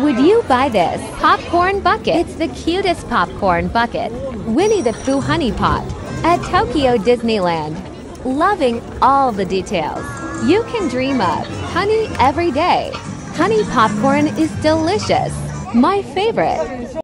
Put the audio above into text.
Would you buy this popcorn bucket? It's the cutest popcorn bucket. Winnie the Pooh Honey Pot at Tokyo Disneyland. Loving all the details. You can dream of honey every day. Honey popcorn is delicious. My favorite.